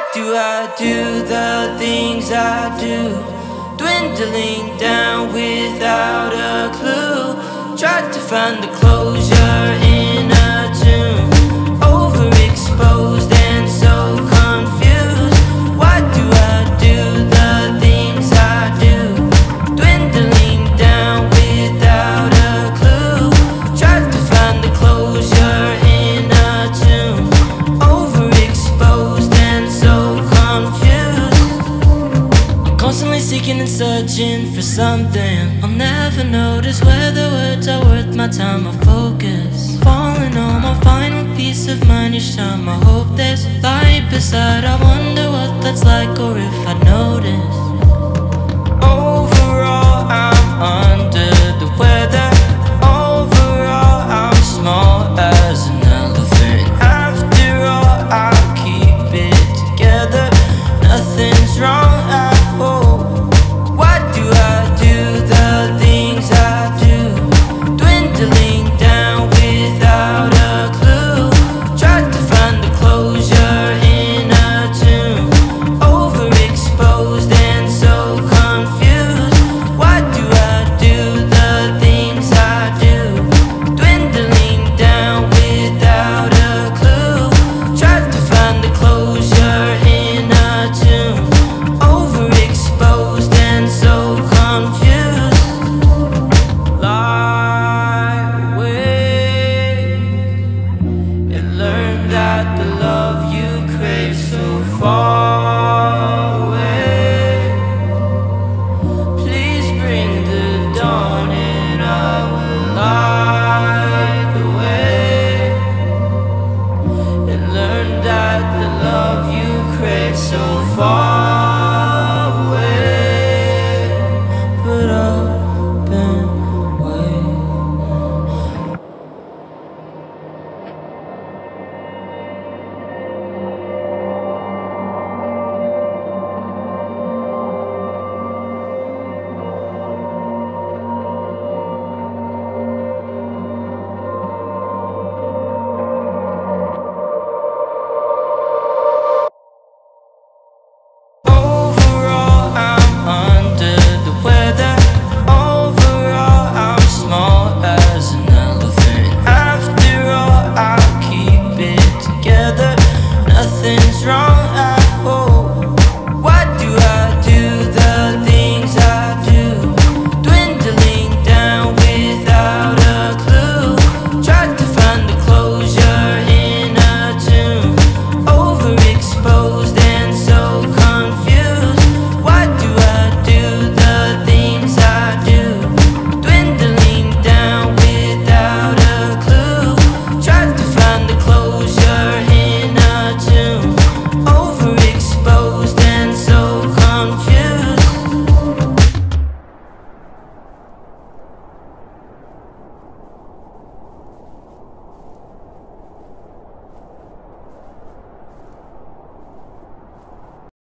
do I do the things I do? Dwindling down without a clue. Tried to find the closure in a tomb. Overexposed and so confused. Why do I do the things I do? Dwindling down without a clue. Tried to find the closure in a tomb. Overexposed and so confused. Constantly seeking and searching for something. I'll never notice whether words are worth my time or focus. Falling on my final piece of mind each time. I hope there's light beside. I wonder what that's like, or if I notice.